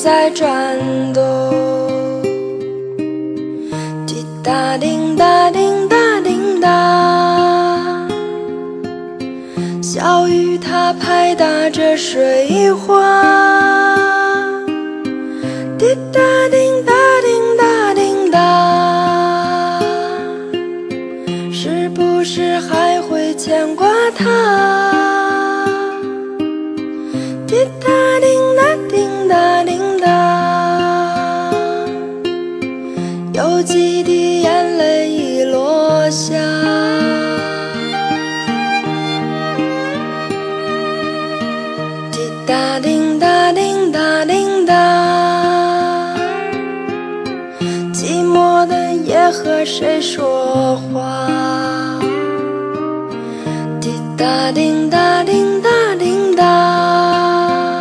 在转动。滴答叮答叮答叮答，小雨它拍打着水花。滴答叮答叮答叮答，是不是还会牵挂他？滴答叮答叮答叮答，有几滴眼泪已落下。滴答叮答叮答叮答，寂寞的夜和谁说话？滴答叮答叮答叮答，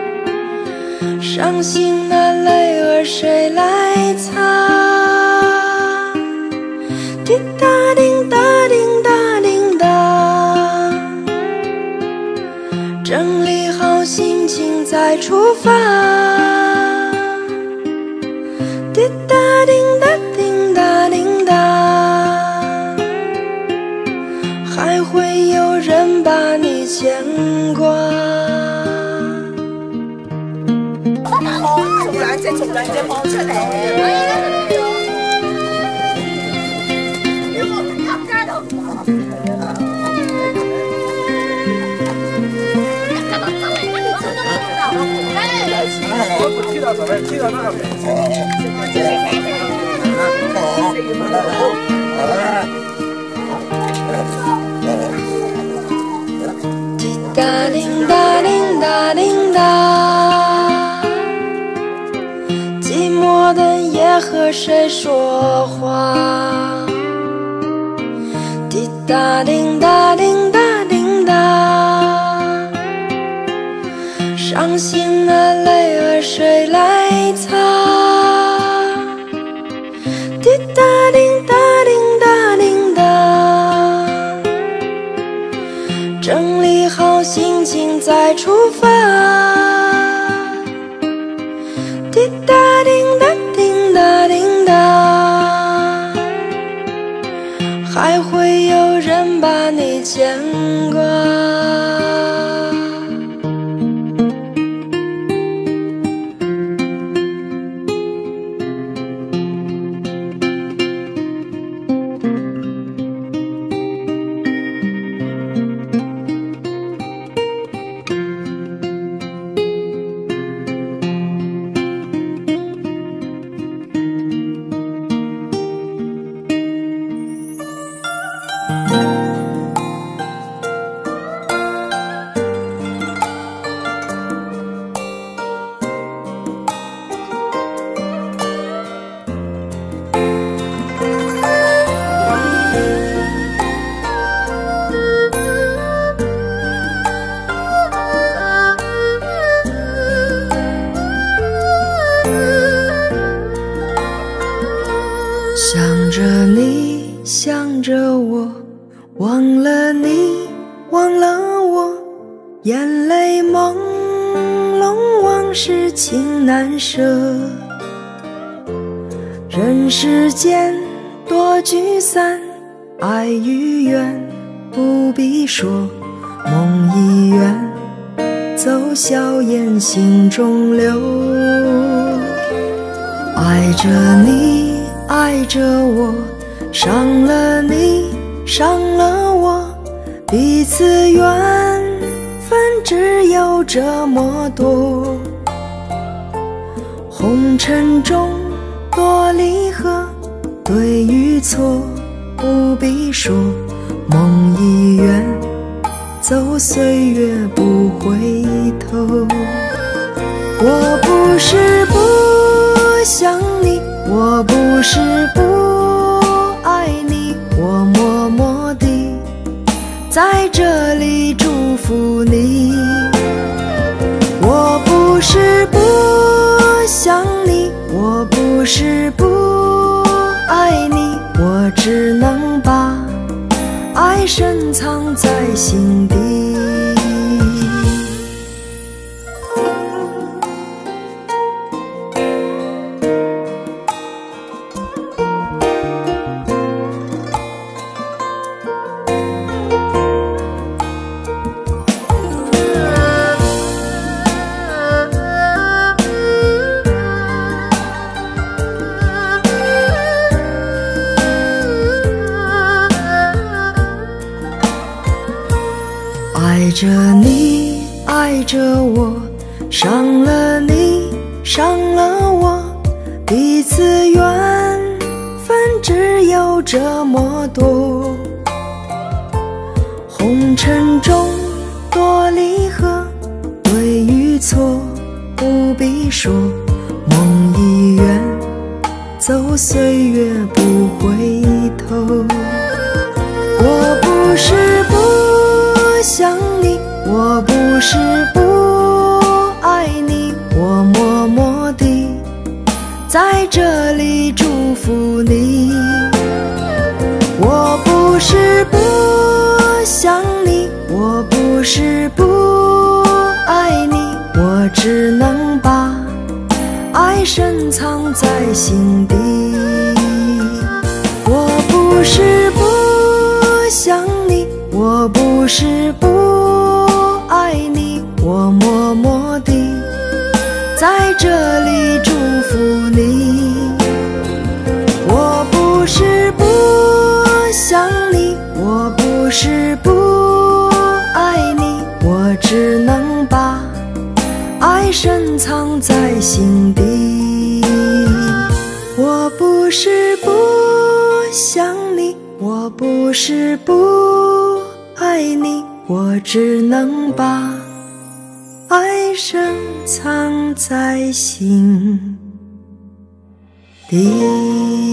伤心的泪儿谁来擦？滴答叮答叮答叮答，整理好心情再出发。滴答叮答叮答叮答，还会有人把你牵挂。 从来就跑出来。 踢到这边，踢到那边。 滴答叮答叮答叮答，寂寞的夜和谁说话？滴答叮答叮答叮答，伤心的泪儿谁来擦？滴答叮答叮答叮答，整理好心情再出发。滴答叮答叮答叮答，还会有人把你牵挂。想着你，想着我，忘了你，忘了我，眼泪朦胧，往事情难舍。人世间多聚散，爱与怨不必说，梦已远，走硝烟心中留。爱着你，爱着我，伤了你，伤了我，彼此缘分只有这么多。红尘中多离合，对与错不必说，梦已远，走岁月不回头。我不是不想你，我不是不爱你，我默默地在这里祝福你。我不是不想你，我不是不爱你，我只能把爱深藏在心底。 着你，爱着我，伤了你，伤了我，彼此缘分只有这么多。红尘中多离合，对与错不必说，梦已远，走岁月不回头。我不是不想你，我不是不爱你，我默默地在这里祝福你。我不是不想你，我不是不爱你，我只能把爱深藏在心底。我不是不想你，我不是不爱你，我默默地在这里祝福你。我不是不想你，我不是不爱你，我只能把爱深藏在心底。我不是不想你，我不是不爱你，我只能把爱深藏在心底。